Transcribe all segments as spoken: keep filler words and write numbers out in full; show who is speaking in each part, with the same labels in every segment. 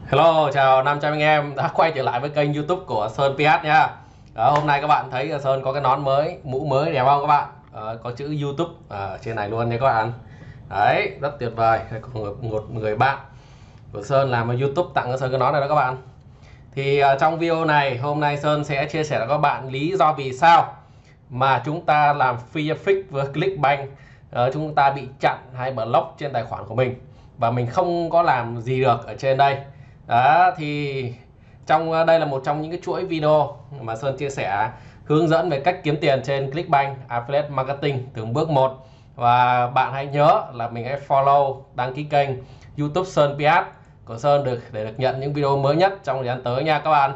Speaker 1: Hello, chào năm trăm anh em đã quay trở lại với kênh YouTube của Sơn pê ét nha. Đó, hôm nay các bạn thấy Sơn có cái nón mới, mũ mới đẹp không các bạn? Đó, có chữ YouTube ở trên này luôn nha các bạn. Đấy, rất tuyệt vời. Có một, một người bạn của Sơn làm ở YouTube tặng cho Sơn cái nón này đó các bạn. Thì uh, trong video này hôm nay Sơn sẽ chia sẻ với các bạn lý do vì sao mà chúng ta làm free fix với Clickbank uh, chúng ta bị chặn hay block trên tài khoản của mình và mình không có làm gì được ở trên đây. Đó thì trong đây là một trong những cái chuỗi video mà Sơn chia sẻ hướng dẫn về cách kiếm tiền trên Clickbank Affiliate Marketing từng bước một. Và bạn hãy nhớ là mình hãy follow, đăng ký kênh YouTube Sơn pê ét của Sơn được để được nhận những video mới nhất trong thời gian tới nha các bạn.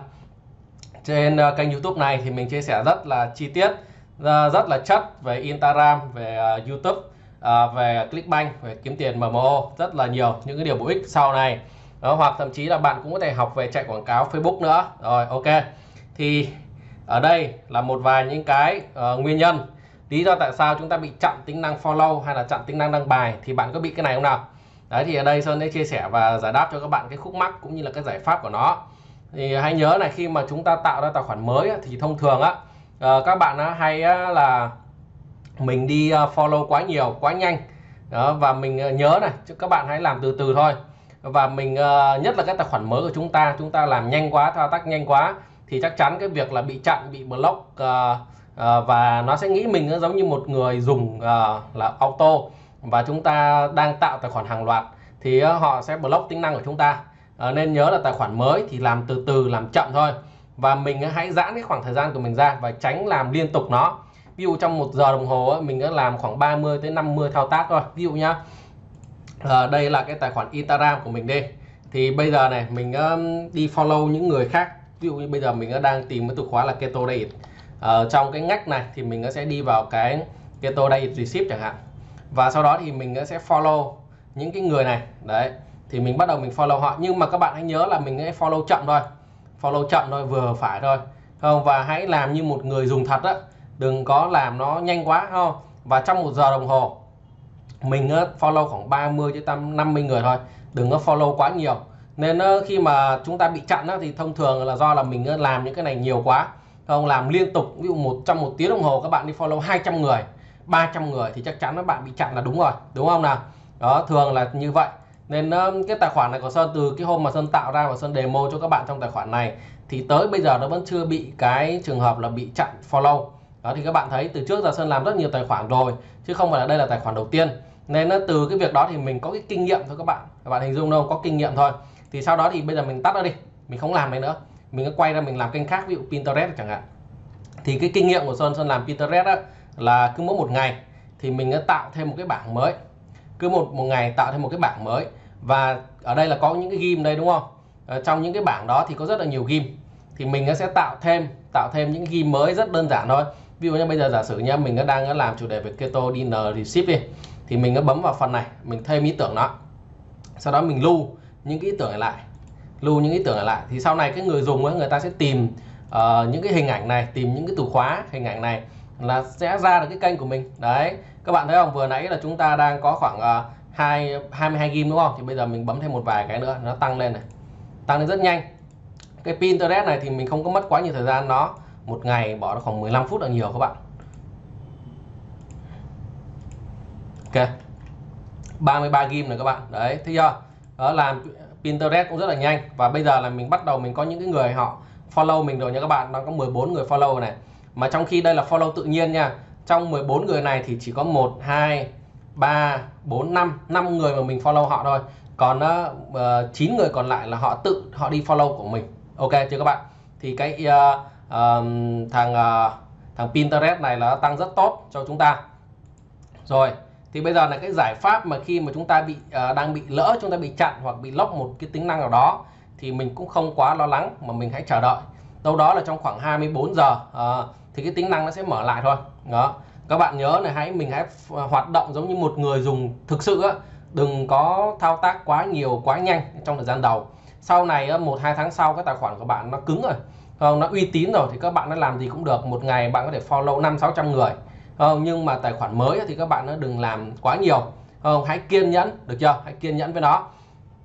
Speaker 1: Trên kênh YouTube này thì mình chia sẻ rất là chi tiết, rất là chất về Instagram, về YouTube, về Clickbank, về kiếm tiền em em o, rất là nhiều những cái điều bổ ích sau này. Đó, hoặc thậm chí là bạn cũng có thể học về chạy quảng cáo Facebook nữa. Rồi, ok. Thì ở đây là một vài những cái uh, nguyên nhân lý do tại sao chúng ta bị chặn tính năng follow hay là chặn tính năng đăng bài. Thì bạn có bị cái này không nào? Đấy, thì ở đây Sơn sẽ chia sẻ và giải đáp cho các bạn cái khúc mắc cũng như là cái giải pháp của nó. Thì hãy nhớ này, khi mà chúng ta tạo ra tài khoản mới thì thông thường á uh, các bạn hay là mình đi follow quá nhiều, quá nhanh. Đó, và mình nhớ này, các bạn hãy làm từ từ thôi. Và mình nhất là cái tài khoản mới của chúng ta chúng ta làm nhanh quá, thao tác nhanh quá thì chắc chắn cái việc là bị chặn, bị block uh, uh, và nó sẽ nghĩ mình giống như một người dùng uh, là auto và chúng ta đang tạo tài khoản hàng loạt thì uh, họ sẽ block tính năng của chúng ta. Uh, nên nhớ là tài khoản mới thì làm từ từ, làm chậm thôi. Và mình uh, hãy giãn cái khoảng thời gian của mình ra và tránh làm liên tục nó. Ví dụ trong một giờ đồng hồ uh, mình đã làm khoảng ba mươi tới năm mươi thao tác thôi. Ví dụ nhá, À, đây là cái tài khoản Instagram của mình đi. Thì bây giờ này mình um, đi follow những người khác. Ví dụ như bây giờ mình đang tìm cái từ khóa là keto diet. uh, Trong cái ngách này thì mình sẽ đi vào cái keto diet recipe chẳng hạn. Và sau đó thì mình sẽ follow những cái người này. Đấy, thì mình bắt đầu mình follow họ. Nhưng mà các bạn hãy nhớ là mình hãy follow chậm thôi. Follow chậm thôi, vừa phải thôi không? Và hãy làm như một người dùng thật á, đừng có làm nó nhanh quá không? Và trong một giờ đồng hồ mình follow khoảng ba mươi tới năm mươi người thôi, đừng có follow quá nhiều. Nên khi mà chúng ta bị chặn thì thông thường là do là mình làm những cái này nhiều quá, không làm liên tục. Ví dụ một trong một tiếng đồng hồ các bạn đi follow hai trăm người, ba trăm người thì chắc chắn các bạn bị chặn là đúng rồi, đúng không nào? Đó, thường là như vậy. Nên cái tài khoản này của Sơn từ cái hôm mà Sơn tạo ra và Sơn demo cho các bạn trong tài khoản này thì tới bây giờ nó vẫn chưa bị cái trường hợp là bị chặn follow. Đó, thì các bạn thấy từ trước giờ Sơn làm rất nhiều tài khoản rồi chứ không phải là đây là tài khoản đầu tiên. Nên từ cái việc đó thì mình có cái kinh nghiệm thôi các bạn. Các bạn hình dung đâu, có kinh nghiệm thôi. Thì sau đó thì bây giờ mình tắt nó đi, mình không làm này nữa, mình cứ quay ra mình làm kênh khác, ví dụ Pinterest chẳng hạn. Thì cái kinh nghiệm của Sơn Sơn làm Pinterest đó là cứ mỗi một ngày thì mình tạo thêm một cái bảng mới, cứ một một ngày tạo thêm một cái bảng mới. Và ở đây là có những cái ghim đây đúng không? Ở trong những cái bảng đó thì có rất là nhiều ghim, thì mình sẽ tạo thêm tạo thêm những ghim mới rất đơn giản thôi. Ví dụ như bây giờ giả sử nha, mình đang làm chủ đề về keto dinner recipe đi, thì mình bấm vào phần này, mình thêm ý tưởng đó, sau đó mình lưu những cái ý tưởng này lại, lưu những ý tưởng này lại thì sau này cái người dùng ấy, người ta sẽ tìm uh, những cái hình ảnh này, tìm những cái từ khóa hình ảnh này là sẽ ra được cái kênh của mình. Đấy, các bạn thấy không, vừa nãy là chúng ta đang có khoảng uh, hai mươi hai ghim đúng không, thì bây giờ mình bấm thêm một vài cái nữa, nó tăng lên này, tăng lên rất nhanh. Cái Pinterest này thì mình không có mất quá nhiều thời gian, nó một ngày bỏ ra khoảng mười lăm phút là nhiều các bạn. Ok, ba mươi ba ghim này các bạn. Đấy, thấy chưa? Đó, làm Pinterest cũng rất là nhanh. Và bây giờ là mình bắt đầu mình có những cái người họ follow mình rồi nha các bạn. Nó có mười bốn người follow này. Mà trong khi đây là follow tự nhiên nha. Trong mười bốn người này thì chỉ có một, hai, ba, bốn, năm, năm người mà mình follow họ thôi. Còn uh, chín người còn lại là họ tự họ đi follow của mình. Ok chưa các bạn? Thì cái uh, uh, thằng uh, thằng Pinterest này là tăng rất tốt cho chúng ta. Rồi, thì bây giờ là cái giải pháp mà khi mà chúng ta bị uh, đang bị lỡ, chúng ta bị chặn hoặc bị lock một cái tính năng nào đó thì mình cũng không quá lo lắng, mà mình hãy chờ đợi đâu đó là trong khoảng hai mươi bốn giờ uh, thì cái tính năng nó sẽ mở lại thôi. Đó, các bạn nhớ là hãy mình hãy hoạt động giống như một người dùng thực sự á, đừng có thao tác quá nhiều, quá nhanh trong thời gian đầu. Sau này một hai tháng sau cái tài khoản của bạn nó cứng rồi, không, nó uy tín rồi thì các bạn nó làm gì cũng được. Một ngày bạn có thể follow năm sáu trăm người. Không, nhưng mà tài khoản mới thì các bạn nó đừng làm quá nhiều. Không, hãy kiên nhẫn, được chưa? Hãy kiên nhẫn với nó.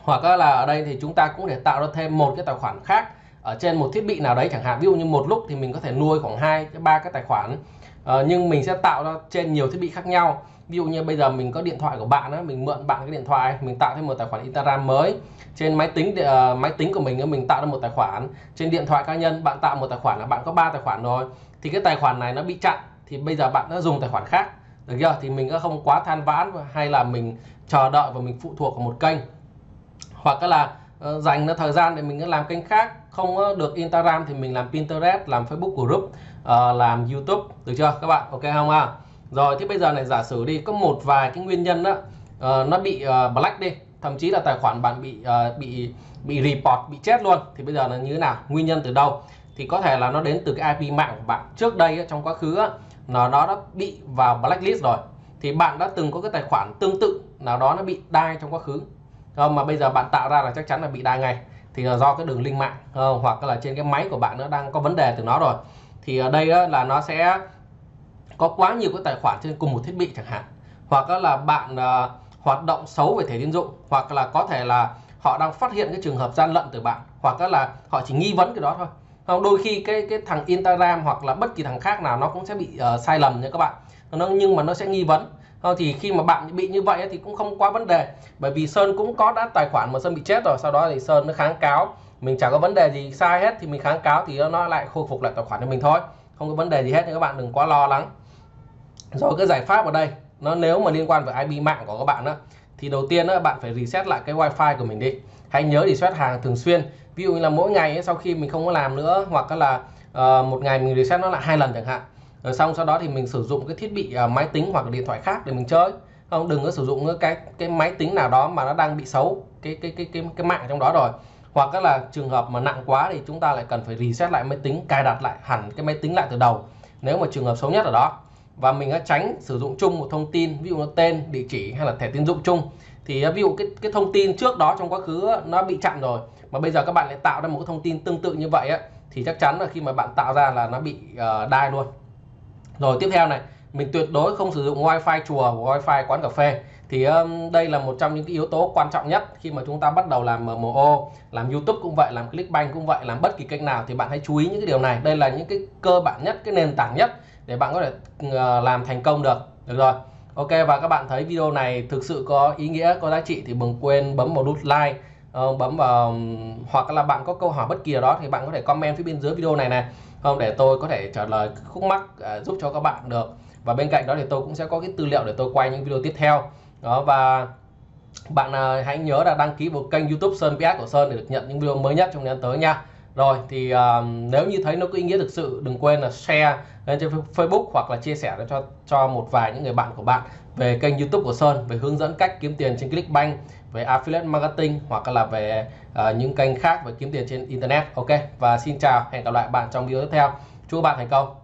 Speaker 1: Hoặc là ở đây thì chúng ta cũng để tạo ra thêm một cái tài khoản khác ở trên một thiết bị nào đấy chẳng hạn. Ví dụ như một lúc thì mình có thể nuôi khoảng hai ba cái tài khoản, ờ, nhưng mình sẽ tạo ra trên nhiều thiết bị khác nhau. Ví dụ như bây giờ mình có điện thoại của bạn đó, mình mượn bạn cái điện thoại, mình tạo thêm một tài khoản Instagram mới. Trên máy tính uh, máy tính của mình mình tạo ra một tài khoản. Trên điện thoại cá nhân bạn tạo một tài khoản là bạn có ba tài khoản rồi. Thì cái tài khoản này nó bị chặn thì bây giờ bạn đã dùng tài khoản khác, được chưa? Thì mình cũng không quá than vãn hay là mình chờ đợi và mình phụ thuộc vào một kênh. Hoặc là uh, dành thời gian để mình làm kênh khác, không được Instagram thì mình làm Pinterest, làm Facebook group, uh, làm YouTube, được chưa các bạn? Ok không à? Rồi thì bây giờ này, giả sử đi có một vài cái nguyên nhân đó uh, nó bị uh, black đi, thậm chí là tài khoản bạn bị uh, bị bị report, bị chết luôn, thì bây giờ là như thế nào? Nguyên nhân từ đâu? Thì có thể là nó đến từ cái i pê mạng của bạn trước đây trong quá khứ nó nó đã bị vào blacklist rồi, thì bạn đã từng có cái tài khoản tương tự nào đó nó bị đai trong quá khứ không, mà bây giờ bạn tạo ra là chắc chắn là bị đai ngay, thì là do cái đường link mạng không? Hoặc là trên cái máy của bạn nó đang có vấn đề từ nó rồi. Thì ở đây là nó sẽ có quá nhiều cái tài khoản trên cùng một thiết bị chẳng hạn, hoặc là bạn uh, hoạt động xấu về thẻ tín dụng, hoặc là có thể là họ đang phát hiện cái trường hợp gian lận từ bạn, hoặc là họ chỉ nghi vấn cái đó thôi. Không, đôi khi cái cái thằng Instagram hoặc là bất kỳ thằng khác nào nó cũng sẽ bị uh, sai lầm nha các bạn, nó nhưng mà nó sẽ nghi vấn. Không, thì khi mà bạn bị như vậy thì cũng không quá vấn đề, bởi vì Sơn cũng có đã tài khoản mà Sơn bị chết rồi, sau đó thì Sơn nó kháng cáo, mình chẳng có vấn đề gì sai hết thì mình kháng cáo thì nó lại khôi phục lại tài khoản cho mình thôi, không có vấn đề gì hết, nhưng các bạn đừng quá lo lắng. Rồi cái giải pháp ở đây nó nếu mà liên quan với i pê mạng của các bạn đó, thì đầu tiên đó, bạn phải reset lại cái wifi của mình đi. Hãy nhớ reset hàng thường xuyên, ví dụ như là mỗi ngày ấy, sau khi mình không có làm nữa, hoặc là uh, một ngày mình reset nó lại hai lần chẳng hạn, rồi xong sau đó thì mình sử dụng cái thiết bị uh, máy tính hoặc là điện thoại khác để mình chơi. Không, đừng có sử dụng cái cái máy tính nào đó mà nó đang bị xấu cái cái cái cái cái mạng trong đó rồi. Hoặc là trường hợp mà nặng quá thì chúng ta lại cần phải reset lại máy tính, cài đặt lại hẳn cái máy tính lại từ đầu, nếu mà trường hợp xấu nhất ở đó. Và mình đã tránh sử dụng chung một thông tin, ví dụ nó tên, địa chỉ hay là thẻ tín dụng chung. Thì ví dụ cái cái thông tin trước đó trong quá khứ nó bị chặn rồi, mà bây giờ các bạn lại tạo ra một cái thông tin tương tự như vậy á, thì chắc chắn là khi mà bạn tạo ra là nó bị uh, đai luôn. Rồi tiếp theo này, mình tuyệt đối không sử dụng wifi chùa, wifi quán cà phê. Thì um, đây là một trong những cái yếu tố quan trọng nhất khi mà chúng ta bắt đầu làm em em o, làm YouTube cũng vậy, làm Clickbank cũng vậy, làm bất kỳ kênh nào thì bạn hãy chú ý những cái điều này. Đây là những cái cơ bản nhất, cái nền tảng nhất để bạn có thể uh, làm thành công được. Được rồi. Ok, và các bạn thấy video này thực sự có ý nghĩa, có giá trị thì đừng quên bấm vào nút like, uh, bấm vào um, hoặc là bạn có câu hỏi bất kỳ nào đó thì bạn có thể comment phía bên dưới video này này, không, để tôi có thể trả lời khúc mắc uh, giúp cho các bạn được. Và bên cạnh đó thì tôi cũng sẽ có cái tư liệu để tôi quay những video tiếp theo. Đó, và bạn uh, hãy nhớ là đăng ký vào kênh YouTube Sơn pê ét của Sơn để được nhận những video mới nhất trong thời gian tới nha. Rồi thì uh, nếu như thấy nó có ý nghĩa thực sự, đừng quên là share lên trên Facebook hoặc là chia sẻ cho cho một vài những người bạn của bạn về kênh YouTube của Sơn, về hướng dẫn cách kiếm tiền trên Clickbank, về affiliate marketing, hoặc là về uh, những kênh khác về kiếm tiền trên internet. Ok, và xin chào, hẹn gặp lại bạn trong video tiếp theo. Chúc các bạn thành công.